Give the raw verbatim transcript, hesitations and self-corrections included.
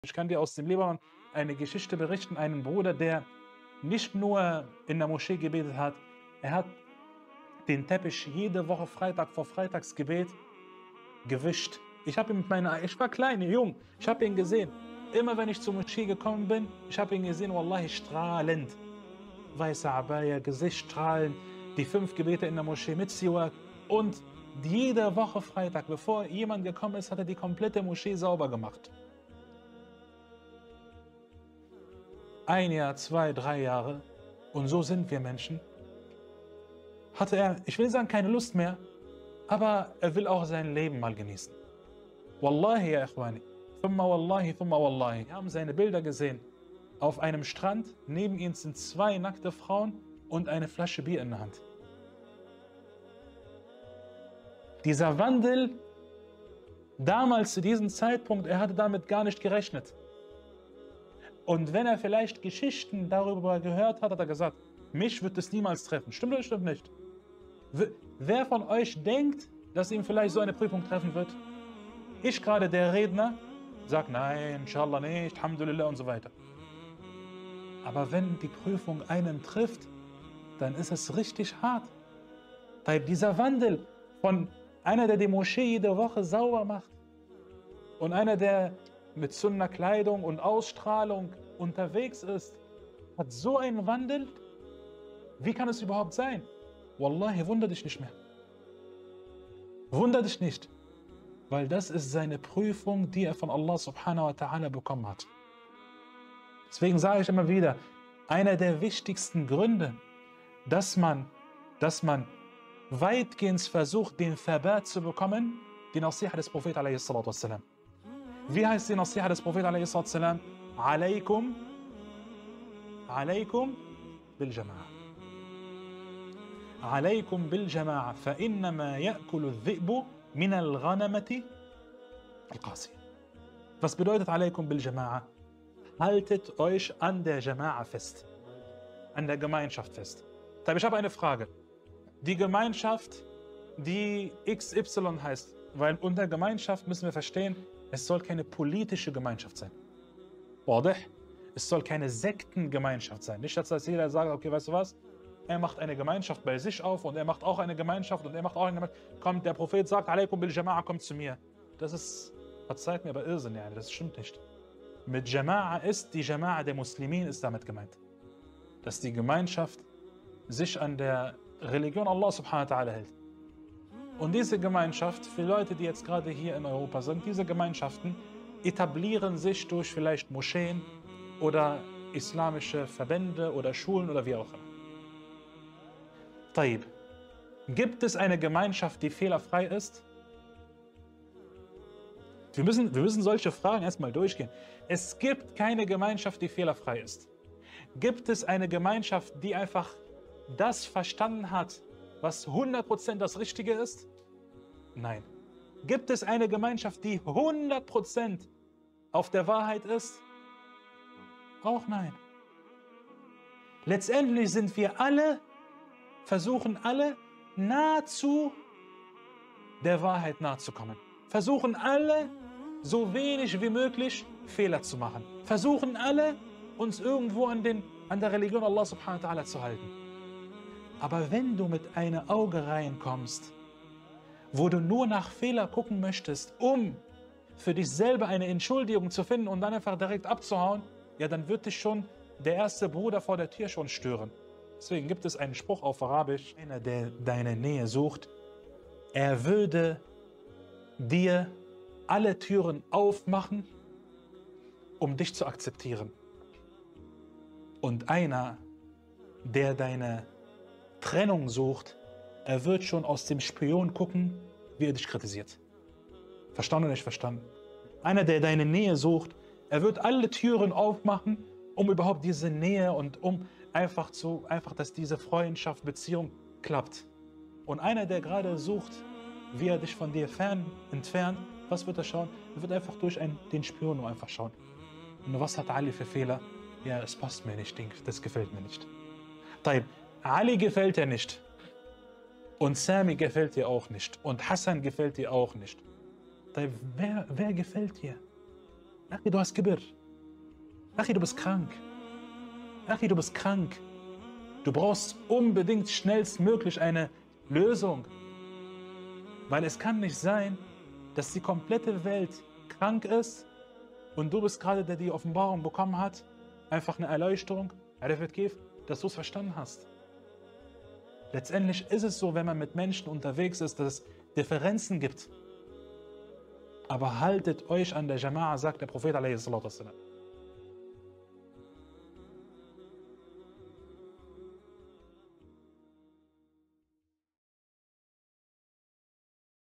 Ich kann dir aus dem Libanon eine Geschichte berichten, einen Bruder, der nicht nur in der Moschee gebetet hat, er hat den Teppich jede Woche Freitag vor Freitagsgebet gewischt. Ich habe ihn mit meiner, ich war klein, jung, ich habe ihn gesehen. Immer wenn ich zur Moschee gekommen bin, ich habe ihn gesehen, wallahi, strahlend. Weiße Abaya, Gesicht strahlend, die fünf Gebete in der Moschee mit Siwak. Und jede Woche Freitag, bevor jemand gekommen ist, hat er die komplette Moschee sauber gemacht. Ein Jahr, zwei, drei Jahre, und so sind wir Menschen, hatte er, ich will sagen, keine Lust mehr, aber er will auch sein Leben mal genießen. Wallahi, ya Ikhwani, thumma wallahi, thumma wallahi. Wir haben seine Bilder gesehen. Auf einem Strand, neben ihm sind zwei nackte Frauen und eine Flasche Bier in der Hand. Dieser Wandel, damals zu diesem Zeitpunkt, er hatte damit gar nicht gerechnet. Und wenn er vielleicht Geschichten darüber gehört hat, hat er gesagt, mich wird es niemals treffen. Stimmt oder stimmt nicht? Wer von euch denkt, dass ihm vielleicht so eine Prüfung treffen wird? Ich gerade, der Redner, sagt nein, inshallah nicht, alhamdulillah und so weiter. Aber wenn die Prüfung einen trifft, dann ist es richtig hart. Dieser Wandel von einer, der die Moschee jede Woche sauber macht und einer, der mit Sunna-Kleidung und Ausstrahlung unterwegs ist, hat so einen Wandel. Wie kann es überhaupt sein? Wallahi, wunder dich nicht mehr. Wunder dich nicht. Weil das ist seine Prüfung, die er von Allah subhanahu wa ta'ala bekommen hat. Deswegen sage ich immer wieder, einer der wichtigsten Gründe, dass man, dass man weitgehend versucht, den Thabat zu bekommen, die Nasiha des Propheten alaihi salatu wassalam. Wie heißt die Nasiha des Propheten alaihi salatu wassalam? Alaykum, alaykum bil Jama'a. Alaykum bil Jama'a, fa innama ya'kulu al-dhi'bu min al-ghanamati al-qasiyah. Was bedeutet Alaykum bil Jama'a? Haltet euch an der Jama'a fest, an der Gemeinschaft fest. Ich habe eine Frage. Die Gemeinschaft, die X Y heißt, weil unter Gemeinschaft müssen wir verstehen, es soll keine politische Gemeinschaft sein. Es soll keine Sektengemeinschaft sein. Nicht, dass jeder sagt, okay, weißt du was, er macht eine Gemeinschaft bei sich auf und er macht auch eine Gemeinschaft und er macht auch eine Gemeinschaft. Kommt, der Prophet sagt, Alaykum bil Jama'a, kommt zu mir. Das ist, verzeiht mir, aber Irrsinn, ja, das stimmt nicht. Mit Jama'a ist, die Jama'a der Muslimin ist damit gemeint. Dass die Gemeinschaft sich an der Religion Allah subhanahu wa ta'ala hält. Und diese Gemeinschaft, für Leute, die jetzt gerade hier in Europa sind, diese Gemeinschaften etablieren sich durch vielleicht Moscheen oder islamische Verbände oder Schulen oder wie auch immer. Taib. Gibt es eine Gemeinschaft, die fehlerfrei ist? Wir müssen, wir müssen solche Fragen erstmal durchgehen. Es gibt keine Gemeinschaft, die fehlerfrei ist. Gibt es eine Gemeinschaft, die einfach das verstanden hat, was hundert Prozent das Richtige ist? Nein. Gibt es eine Gemeinschaft, die hundert Prozent auf der Wahrheit ist? Auch nein. Letztendlich sind wir alle, versuchen alle nahezu der Wahrheit nahe zu kommen. Versuchen alle, so wenig wie möglich Fehler zu machen. Versuchen alle, uns irgendwo an, den, an der Religion Allah subhanahu wa ta'ala zu halten. Aber wenn du mit einem Auge reinkommst, wo du nur nach Fehler gucken möchtest, um für dich selber eine Entschuldigung zu finden und dann einfach direkt abzuhauen, ja, dann wird dich schon der erste Bruder vor der Tür schon stören. Deswegen gibt es einen Spruch auf Arabisch, einer, der deine Nähe sucht, er würde dir alle Türen aufmachen, um dich zu akzeptieren. Und einer, der deine Trennung sucht, er wird schon aus dem Spion gucken, wie er dich kritisiert. Verstanden oder nicht verstanden? Einer, der deine Nähe sucht, er wird alle Türen aufmachen, um überhaupt diese Nähe und um einfach zu, einfach, dass diese Freundschaft, Beziehung klappt. Und einer, der gerade sucht, wie er dich von dir fern entfernt, was wird er schauen? Er wird einfach durch einen, den Spion nur einfach schauen. Und was hat Ali für Fehler? Ja, es passt mir nicht, das gefällt mir nicht. Taib, Ali gefällt dir nicht. Und Sami gefällt dir auch nicht. Und Hassan gefällt dir auch nicht. Taib, wer, wer gefällt dir? Achi, du hast Kibir. Achi, du bist krank. Achi, du bist krank. Du brauchst unbedingt schnellstmöglich eine Lösung. Weil es kann nicht sein, dass die komplette Welt krank ist und du bist gerade der, der die Offenbarung bekommen hat, einfach eine Erleuchtung, dass du es verstanden hast. Letztendlich ist es so, wenn man mit Menschen unterwegs ist, dass es Differenzen gibt. Aber haltet euch an der Jama'a, sagt der Prophet a.s.